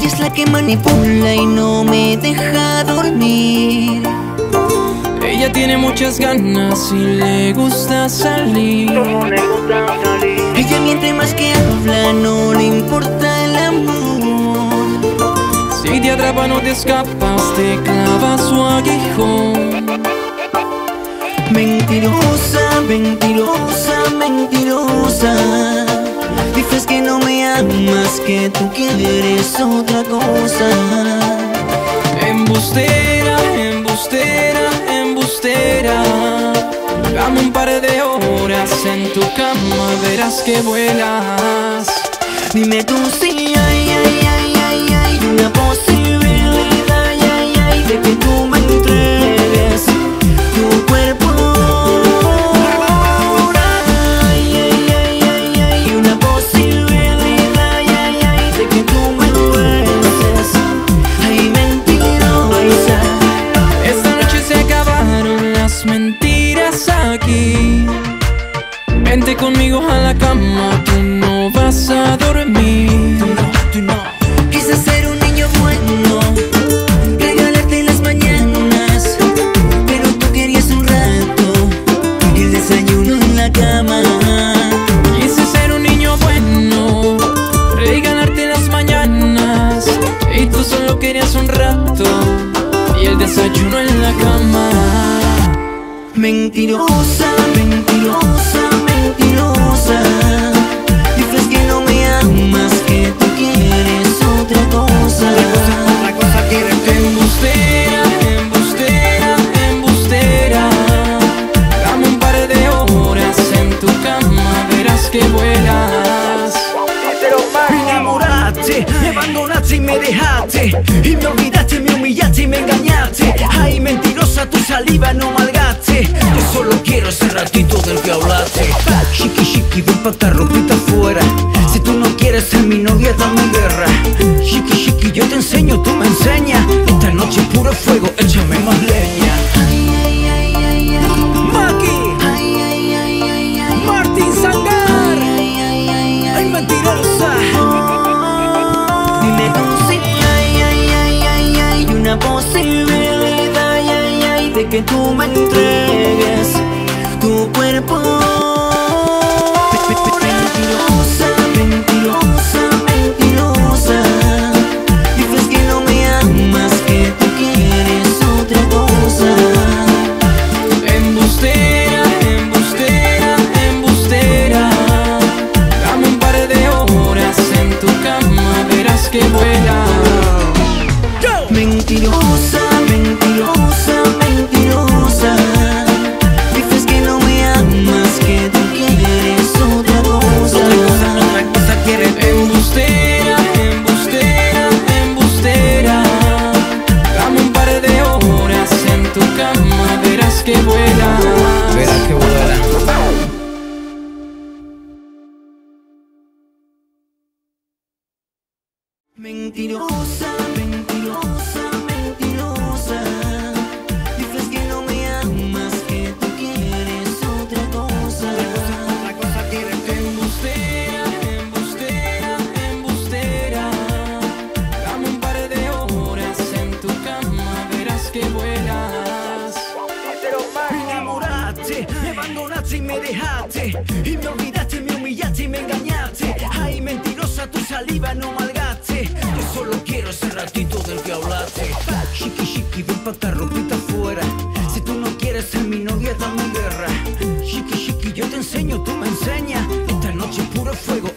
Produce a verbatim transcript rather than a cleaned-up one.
Ella es la que manipula y no me deja dormir. Ella tiene muchas ganas y le gusta salir. Ella miente más que habla, no le importa el amor. Si te atrapa no te escapas, te clava su aguijón. Mentirosa, mentirosa, mentirosa. Dices que no me amas, que tú quieres otra cosa. Embustera, embustera, embustera. Dame un par de horas en tu cama, verás que vuelas. Dime tú si hay, hay, hay, hay, hay una posibilidad, ay, ay, ay, de que tú me entregues tu cuerpo. Ay, ay, ay, ay, ay, una posibilidad, ay, ay, ay, de que tú me beses. Ay, mentirosa. Esta noche se acabaron las mentiras aquí. Vente conmigo a la cama, tú no vas a dormir. Tú no, tú no. Quise ser un niño bueno, regalarte las mañanas, pero tú querías un rato el desayuno en la cama. Quise ser un niño bueno, regalarte las mañanas, y tú solo querías un rato y el desayuno en la cama. Mentirosa, mentirosa, mentirosa. Dices que no me amas, que tú quieres otra cosa. Otra cosa quieres. Embustera, embustera, embustera. Dame un par de horas en tu cama, verás que vuelas. Me enamoraste, me abandonaste y me dejaste, y me olvidaste, me humillaste y me engañaste. Ay, mentirosa, tu saliva no malgaste. Yo solo quiero ese ratito del que hablaste. Chiqui, chiqui, ven pa' acá, ropita afuera. Si tú no quieres ser mi novia, dame guerra. Chiqui, chiqui, yo te enseño, tú me enseñas. Esta noche es puro fuego, échame más leña. Ay, ay, ay, ay, ay. Maki, Ay, ay, ay, ay, ay. Martín Sangar. Ay, ay, ay, Ay, ay. mentirosa. Dime tú si hay, ay, ay, ay, ay, una posibilidad, ay, ay, ay, de que tú me entregues tu cuerpo. Mentirosa, mentirosa, mentirosa. Dices que no me amas, que tú quieres otra cosa. Embustera, embustera, embustera. Dame un par de horas en tu cama, verás que vuelas. Mentirosa, mentirosa, mentirosa. Dices que no me amas, que tú quieres otra cosa. Otra cosa, otra cosa quieres. Embustera, embustera, embustera. Dame un par de horas en tu cama, verás que vuelas. Verás que vuela. Mentirosa, mentirosa, mentirosa. Dices que no me amas, que tú quieres otra cosa. Otra cosa quieres. Embustera, embustera, embustera. Dame un par de horas en tu cama, verás que vuelas. Me enamoraste, me abandonaste y me dejaste, y me olvidaste, me humillaste y me engañaste. Ay, mentirosa, tu saliva no malgaste. Yo solo quiero ese ratito del que hablaste. Chiqui, chiqui, ven pa' acá, ropita afuera. Si tú no quieres ser mi novia, dame guerra. Chiqui, chiqui, yo te enseño, tú me enseñas. Esta noche es puro fuego,